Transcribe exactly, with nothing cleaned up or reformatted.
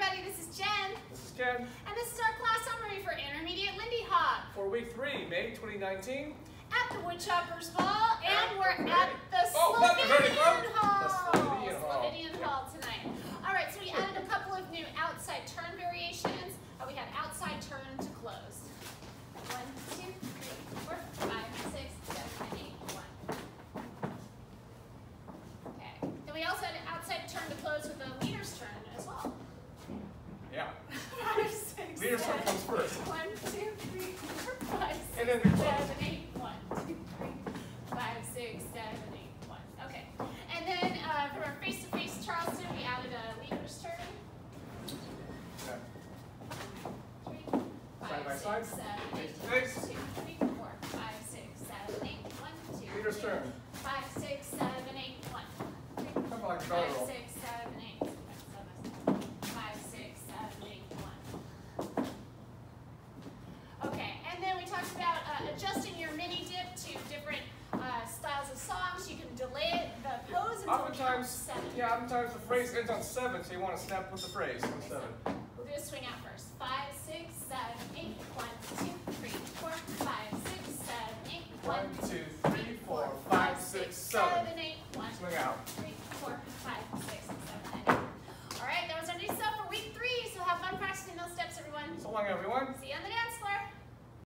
everybody, this is Jen. This is Ken. And this is our class summary for Intermediate Lindy Hop. For week three, May twenty nineteen. At the Woodchopper's Ball, and At we're the at the oh, Slovenian Hall. Hall. The Slovenian Hall. Slovenian Hall tonight. All right, so we added a couple of new outside turn variations. Uh, we had outside turn to close. One, two, three, four, five, six, seven, eight, one. Okay. Then we also had an outside turn to close with a leader's turn as well. Yeah. Five, six, Leader's turn comes first. One, two, three, four, five, six, And then we close. seven, eight, one, two, three, five, six, seven, eight, one. Okay. And then uh, for our face-to-face Charleston, we added a leader's turn. Okay. Three, Side by five, side. six, seven, eight, Face. two, three, four, five, six, seven, eight, one, two, Leader's three, turn. five, six, seven, eight, one, three, Kind of like a five, doggerel. six, seven, eight, five, six, seven, eight, one. Okay, and then we talked about uh, adjusting your mini dip to different uh, styles of songs. You can delay it, the pose until Oftentimes, seven. yeah, oftentimes the phrase ends on seven, so you want to snap with the phrase on seven. We'll do a swing